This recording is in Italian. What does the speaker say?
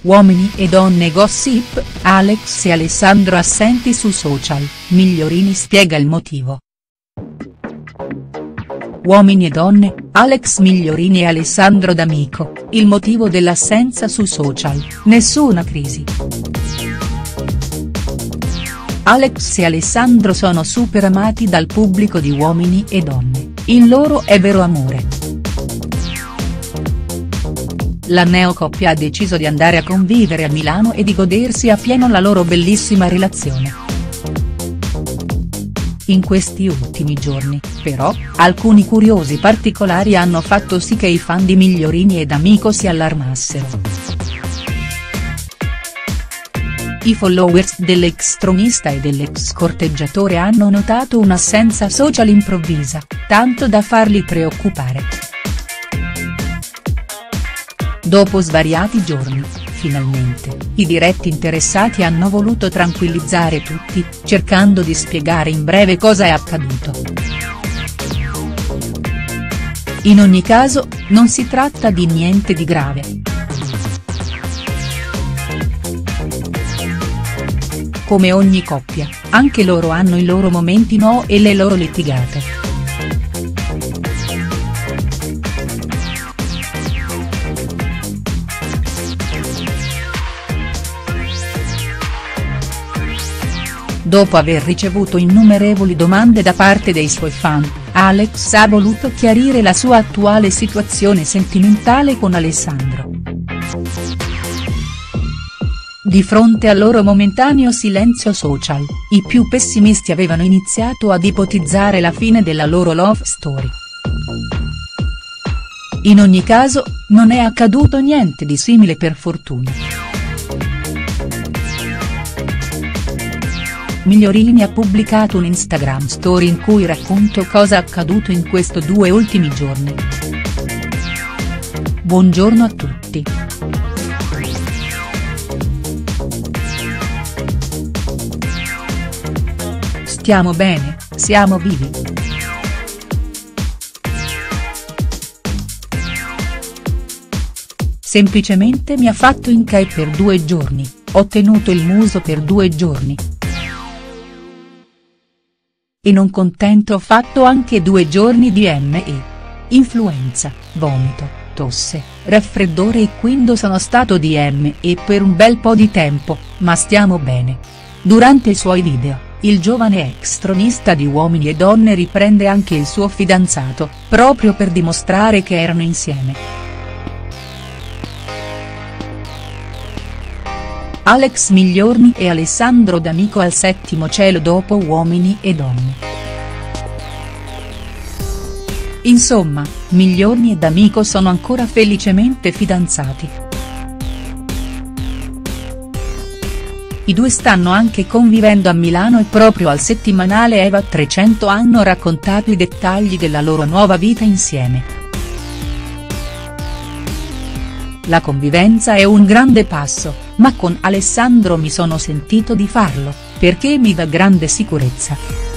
Uomini e donne gossip, Alex e Alessandro assenti su social, Migliorini spiega il motivo. Uomini e donne, Alex Migliorini e Alessandro D'Amico, il motivo dell'assenza su social, nessuna crisi. Alex e Alessandro sono super amati dal pubblico di Uomini e Donne, il loro è vero amore. La neocoppia ha deciso di andare a convivere a Milano e di godersi appieno la loro bellissima relazione. In questi ultimi giorni, però, alcuni curiosi particolari hanno fatto sì che i fan di Migliorini e D'Amico si allarmassero. I followers dell'ex tronista e dell'ex corteggiatore hanno notato un'assenza social improvvisa, tanto da farli preoccupare. Dopo svariati giorni, finalmente, i diretti interessati hanno voluto tranquillizzare tutti, cercando di spiegare in breve cosa è accaduto. In ogni caso, non si tratta di niente di grave. Come ogni coppia, anche loro hanno i loro momenti no e le loro litigate. Dopo aver ricevuto innumerevoli domande da parte dei suoi fan, Alex ha voluto chiarire la sua attuale situazione sentimentale con Alessandro. Di fronte al loro momentaneo silenzio social, i più pessimisti avevano iniziato ad ipotizzare la fine della loro love story. In ogni caso, non è accaduto niente di simile per fortuna. Migliorini ha pubblicato un Instagram story in cui racconta cosa è accaduto in questi 2 ultimi giorni. Buongiorno a tutti. Stiamo bene, siamo vivi. Semplicemente mi ha fatto incae per 2 giorni, ho tenuto il muso per 2 giorni. E non contento ho fatto anche 2 giorni di ME. Influenza, vomito, tosse, raffreddore e quindi sono stato di ME per un bel po' di tempo, ma stiamo bene. Durante i suoi video, il giovane ex tronista di Uomini e Donne riprende anche il suo fidanzato, proprio per dimostrare che erano insieme. Alex Migliorini e Alessandro D'Amico al 7° cielo dopo Uomini e Donne. Insomma, Migliorini e D'Amico sono ancora felicemente fidanzati. I due stanno anche convivendo a Milano e proprio al settimanale Eva 300 hanno raccontato i dettagli della loro nuova vita insieme. La convivenza è un grande passo, ma con Alessandro mi sono sentito di farlo, perché mi dà grande sicurezza.